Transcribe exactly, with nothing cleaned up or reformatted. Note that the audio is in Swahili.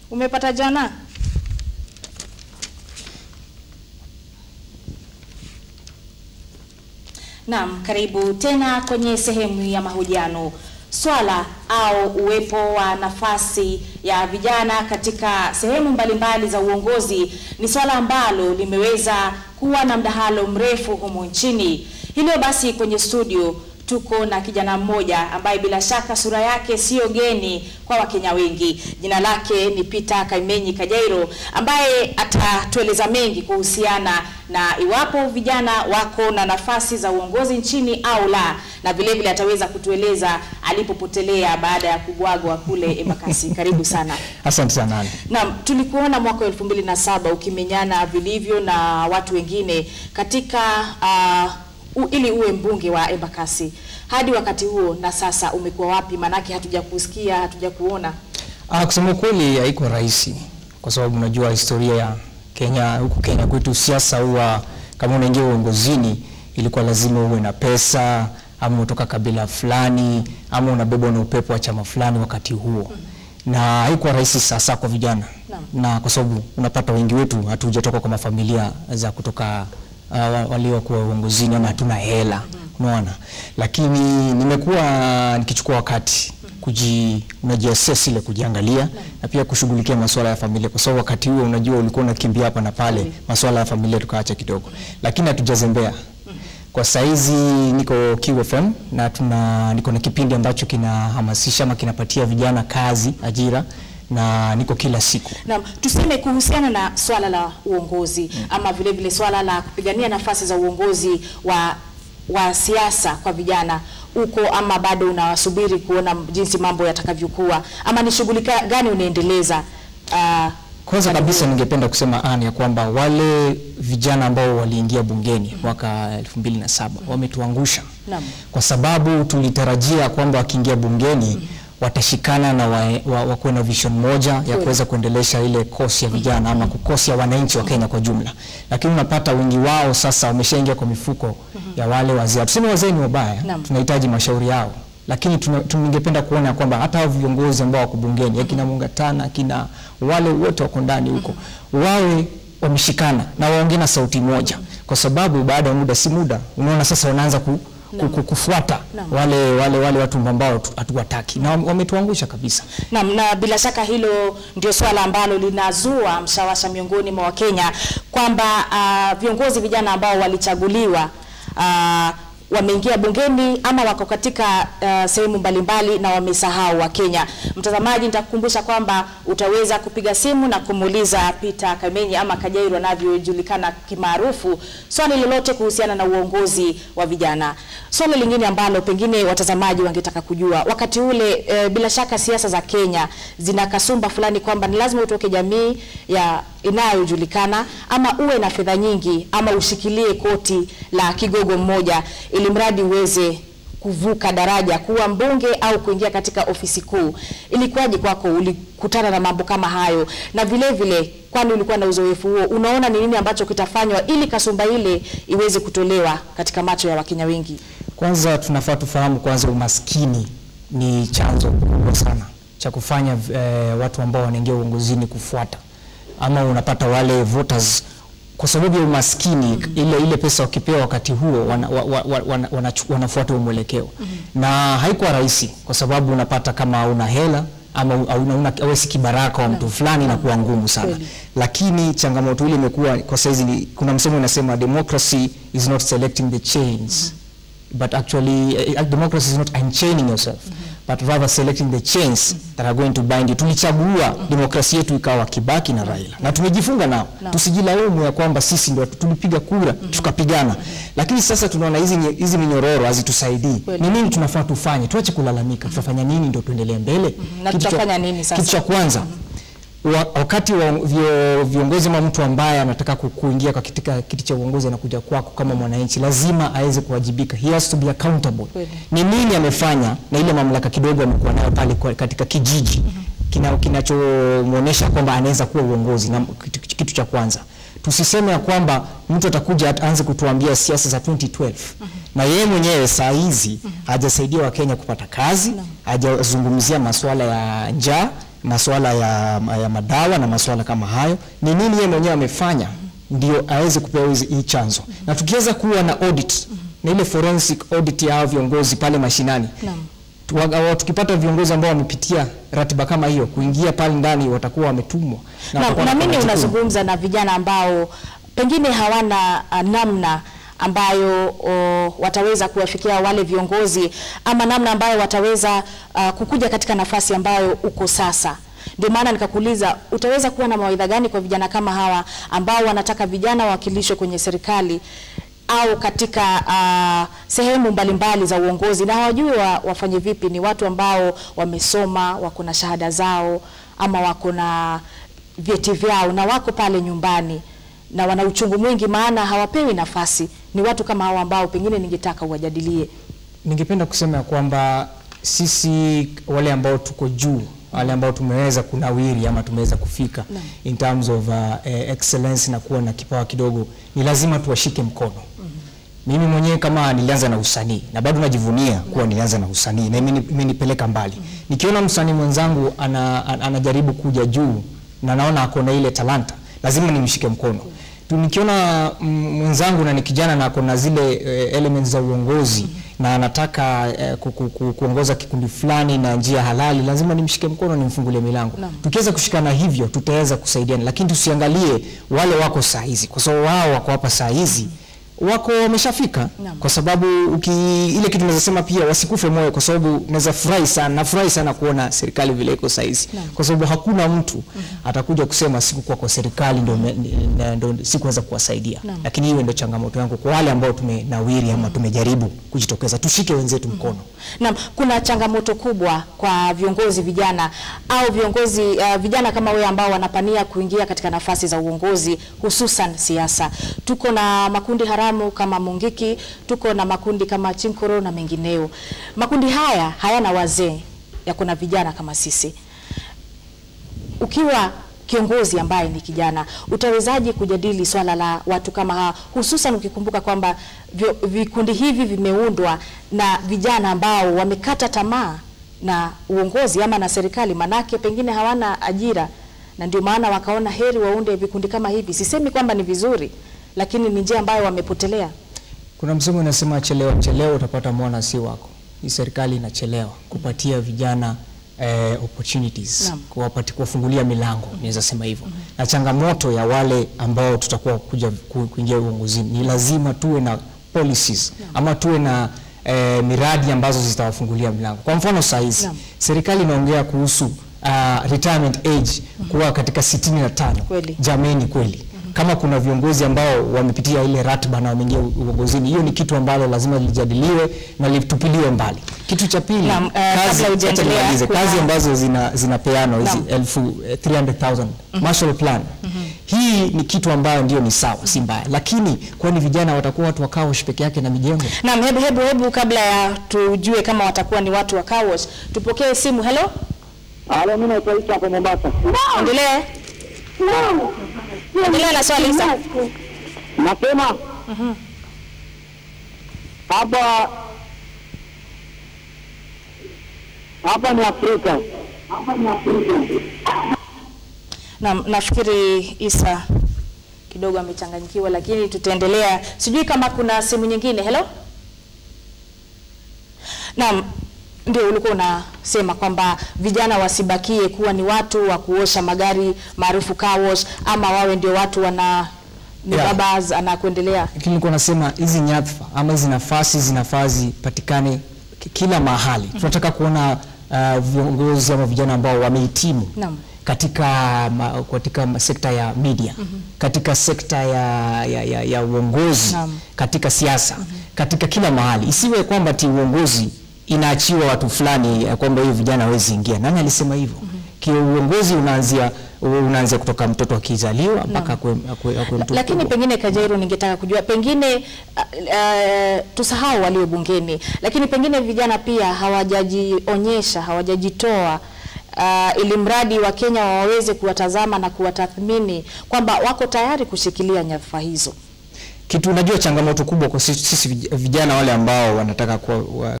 Umepata jana? Naam, karibu tena kwenye sehemu ya mahojiano. Swala au uwepo wa nafasi ya vijana katika sehemu mbalimbali za uongozi ni swala ambalo limeweza kuwa na mdahalo mrefu humu nchini. Hilo basi kwenye studio tuko na kijana mmoja ambaye bila shaka sura yake sio geni kwa Wakenya wengi. Jina lake ni Peter Kaimenyi Kajairo, ambaye atatueleza mengi kuhusiana na iwapo vijana wako na nafasi za uongozi nchini au la, na vile vile ataweza kutueleza alipopotelea baada ya kubwagwa kule Embakasi. Karibu sana. Asante sana. Naam, tulikuona mwaka elfu mbili na saba ukimenyana vilivyo na watu wengine katika uh, U, ili uwe mbunge wa Embakasi. Hadi wakati huo na sasa umekuwa wapi? Manake hatuja kusikia, hatuja kuona. Ah, kusema kweli haiko rahisi, kwa sababu unajua historia ya Kenya, huku Kenya kwetu siasa huwa kama unaingia uongozini ilikuwa lazima uwe na pesa, ama kutoka kabila fulani, ama unabebwa na upepo wa chama fulani wakati huo. Mm. Na haiko rahisi sasa kwa vijana. No. Na kwa sababu unapata wengi wetu hatujatoka kwa mafamilia za kutoka Uh, waliokuwa uongozini ama hatuna hela, unaona. Lakini nimekuwa nikichukua wakati kuji unajiassess ile kujiangalia na pia kushughulikia masuala ya familia, kwa sababu wakati huo unajua ulikuwa unakimbia hapa na pale, masuala ya familia tukaacha kidogo, lakini hatujazembea. Kwa saizi niko Q F M na tuna niko na kipindi ambacho kinahamasisha ama kinapatia vijana kazi, ajira, na niko kila siku. Naam, tuseme kuhusiana na swala la uongozi, mm. ama vile vile swala la kupigania nafasi za uongozi wa wa siasa kwa vijana uko, ama bado unawasubiri kuona jinsi mambo yatakavyokuwa, ama ni shughuli gani unaendeleza? Uh, kwanza kabisa ningependa kusema ani ya kwamba wale vijana ambao waliingia bungeni mwaka elfu mbili na saba wametuangusha. Naam. Kwa sababu tulitarajia kwamba wakiingia bungeni mm. watashikana na wakuwe na vision moja ya kuweza kuendelesha ile kosi ya vijana ama kukosi ya wananchi wa Kenya kwa jumla. Lakini unapata wengi wao sasa wameshaingia kwa mifuko ya wale wazee. Tuseme wazee ni wabaya, tunahitaji mashauri yao. Lakini tungependa kuona kwamba hata viongozi ambao wako bungeni, akina Mungatana, akina wale wote wako ndani huko, wawe wameshikana na waongee na sauti moja, kwa sababu baada ya muda si muda unaona sasa wanaanza ku No. kufuata no. wale wale wale watu ambao hatuwataki na wametuangusha kabisa. Naam, na bila shaka hilo ndio swala ambalo linazua mshawasha miongoni mwa Wakenya kwamba uh, viongozi vijana ambao walichaguliwa uh, wameingia bungeni ama wako katika uh, sehemu mbalimbali na wamesahau wa Kenya. Mtazamaji, nitakukumbusha kwamba utaweza kupiga simu na kumuuliza Peter Kaimenyi ama Kajairo anavyojulikana kimaarufu swali lolote kuhusiana na uongozi wa vijana. Swali lingine ambalo pengine watazamaji wangetaka kujua, wakati ule e, bila shaka siasa za Kenya zina kasumba fulani kwamba ni lazima utoke jamii ya inayojulikana ama uwe na fedha nyingi ama ushikilie koti la kigogo mmoja ili mradi uweze kuvuka daraja kuwa mbunge au kuingia katika ofisi kuu. Ilikuwaje kwako? Ulikutana na mambo kama hayo? Na vile vile kwani ulikuwa na uzoefu huo, unaona ni nini ambacho kitafanywa ili kasumba ile iweze kutolewa katika macho ya Wakenya wengi? Kwanza tunafaa tufahamu kwanza umaskini ni chanzo kubwa sana cha kufanya eh, watu ambao wanaingia uongozini kufuata ama unapata wale voters kwa sababu ya umaskini. Mm -hmm. ile ile pesa wakipewa wakati huo wana, wana, wana, wana, wanafuata mwelekeo. Mm -hmm. Na haikuwa rahisi kwa sababu unapata kama una hela ama una una awesi kibaraka wa mtu fulani na kuwa ngumu sana. Kweli. Lakini changamoto ile imekuwa kwa saizi ni kuna msemo unasema democracy is not selecting the chains. Mm -hmm. But actually uh, democracy is not unchaining yourself. Mm -hmm. But rather selecting the chains mm -hmm. that are going to bind you. Tulichagua mm -hmm. demokrasia yetu ikawa Kibaki na Raila. Mm -hmm. Na tumejifunga nao. No. Tusijilaumu ya kwamba sisi ndio tulipiga kura, mm -hmm. tukapigana. Mm -hmm. Lakini sasa tunaona hizi hizi minyororo hazitusaidii. Ni nini tunafaa tufanye? Tuache kulalamika. Mm -hmm. Tutafanya nini ndio tuendelee mbele? Mm -hmm. Na tutafanya nini sasa? Kitu cha kwanza, mm -hmm. wakati wa vio, viongozi ama mtu ambaye anataka kuingia kwa katika kiti cha uongozi anakuja kwako kama mwananchi, lazima aweze kuwajibika. He has to be accountable. Kweli. Ni nini amefanya na ile mamlaka kidogo amekuwa nayo pale katika kijiji, mm -hmm. kina kinachomuonesha kwamba anaweza kuwa uongozi. Na kitu, kitu cha kwanza tusiseme ya kwamba mtu atakuja aanze kutuambia siasa za twenty twelve. Mm -hmm. Na yeye mwenyewe saa hizi mm -hmm. hajasaidia Wakenya kupata kazi, no. hajazungumzia masuala ya njaa masuala ya, ya madawa na masuala kama hayo. Ni nini yeye mwenyewe amefanya ndio aweze kupewa hii chanzo. Na tukiweza kuwa na audit, na ile forensic audit ya viongozi pale mashinani. Naam. Tukipata viongozi ambao wamepitia ratiba kama hiyo, kuingia pale ndani watakuwa wametumwa. Na, na, na mimi unazungumza na vijana ambao pengine hawana uh, namna ambayo o, wataweza kuwafikia wale viongozi, ama namna ambayo wataweza uh, kukuja katika nafasi ambayo uko sasa. Ndio maana nikakuuliza, utaweza kuwa na mawaidha gani kwa vijana kama hawa ambao wanataka vijana wakilishwe kwenye serikali au katika uh, sehemu mbalimbali za uongozi na hawajui wa, wafanye vipi? Ni watu ambao wamesoma, wako na shahada zao ama wako na vyeti vyao na wako pale nyumbani na wana uchungu mwingi, maana hawapewi nafasi. Ni watu kama hao ambao pengine ningetaka uwajadilie. Ningependa kusema kwamba sisi wale ambao tuko juu, wale ambao tumeweza kunawiri ama tumeweza kufika no. in terms of uh, uh, excellence na kuwa na kipawa kidogo, ni lazima tuwashike mkono. Mm -hmm. Mimi mwenyewe kama nilianza na usanii na bado najivunia no. kuwa nilianza na usanii na imenipeleka mbali. Mm -hmm. Nikiona msanii mwenzangu ana, anajaribu kuja juu na naona ako na ile talanta, lazima nimshike mkono. Mm -hmm. Nikiona mwenzangu na ni kijana na ako na zile uh, elements za uongozi mm -hmm. na anataka uh, ku, ku, ku, kuongoza kikundi fulani na njia halali, lazima nimshike mkono, nimfungulie milango. No. Tukiweza kushikana hivyo tutaweza kusaidiana, lakini tusiangalie wale wako saa hizi, kwa sababu wao wako hapa saa hizi mm -hmm. wako wameshafika. No. Kwa sababu uki, ile kitu naweza sema pia wasikufe moyo, kwa sababu naweza furahi sana, nafurahi sana kuona serikali vile iko saa hizi. No. Kwa sababu hakuna mtu mm -hmm. atakuja kusema siku kwa kwa serikali ndio ndio sikuweza kuwasaidia. No. Lakini hiyo ndio changamoto yangu kwa wale ambao tumenawiri ama tumejaribu kujitokeza, tushike wenzetu mkono. Mm -hmm. Naam, kuna changamoto kubwa kwa viongozi vijana au viongozi uh, vijana kama wewe ambao wanapania kuingia katika nafasi za uongozi, hususan siasa. Tuko na makundi haramu kama Mungiki, tuko na makundi kama Chinkoro na mengineo. Makundi haya hayana wazee, yako na vijana kama sisi. Ukiwa kiongozi ambaye ni kijana, utawezaje kujadili swala la watu kama hawa, hususan ukikumbuka kwamba vikundi hivi vimeundwa na vijana ambao wamekata tamaa na uongozi ama na serikali, manake pengine hawana ajira, na ndio maana wakaona heri waunde vikundi kama hivi. Sisemi kwamba ni vizuri, lakini ni njia ambayo wamepotelea. Kuna msemo unasema chelewa chelewa utapata mwana si wako. Hii serikali inachelewa kupatia vijana eh, opportunities, kuwapatia, kuwafungulia milango, niweza sema hivyo. Mm -hmm. Na changamoto ya wale ambao tutakuwa kuja kuingia uongozini, ni lazima tuwe na policies no. ama tuwe na eh, miradi ambazo zitawafungulia milango. Kwa mfano saa hizi no. serikali inaongea kuhusu uh, retirement age mm -hmm. kuwa katika sitini na tano. Kweli. Jameni kweli. Kama kuna viongozi ambao wamepitia ile ratiba na wameingia uongozini, hiyo ni kitu ambalo lazima lijadiliwe na litupiliwe mbali. Kitu cha pili, uh, kazi, kazi, kazi ambazo zina zinapeana hizi elfu three hundred thousand mm -hmm. Marshall Plan. Mm -hmm. Hii ni kitu ambayo ndio ni sawa, si mbaya, lakini kwani vijana watakuwa watu wa kawash peke yake na mijengo? Naam, hebu hebu hebu kabla ya tujue kama watakuwa ni watu wa kawash, tupokee simu. Hello? Halo, mimi naitwa Isa hapo Mombasa. Endelea. No. Endelea na swali Isa. Nasema mhm. Hapa hapa ni Afrika. Hapa ni Afrika. Na nafikiri Isa kidogo amechanganyikiwa, lakini tutaendelea. Sijui kama kuna simu nyingine. Hello? Naam, ndio ulikuwa unasema kwamba vijana wasibakie kuwa ni watu wa kuosha magari maarufu car wash, ama wawe ndio watu wana mibabas yeah. anakuendelea. Lakini nilikuwa nasema hizi nyadhifa ama hizi nafasi zinafazi patikane kila mahali. Mm -hmm. Tunataka kuona uh, viongozi ama vijana ambao wamehitimu. Naam. Katika ma, katika sekta ya media, mm -hmm. katika sekta ya ya, ya, ya uongozi, Naam. katika siasa, mm -hmm. katika kila mahali. Isiwe kwamba ti uongozi inaachiwa watu fulani kwamba hiyo vijana hawezi ingia. Nani alisema hivyo? Mm -hmm. Kiuongozi unaanzia unaanzia kutoka mtoto akizaliwa mpaka kwa mtu. Lakini pengine Kajairo, ningetaka kujua pengine uh, uh, tusahau walio bungeni, lakini pengine vijana pia hawajajionyesha, hawajajitoa uh, ili mradi wa Kenya waweze kuwatazama na kuwatathmini kwamba wako tayari kushikilia nyadhifa hizo. Kitu unajua changamoto kubwa kwa sisi vijana wale ambao wanataka kwa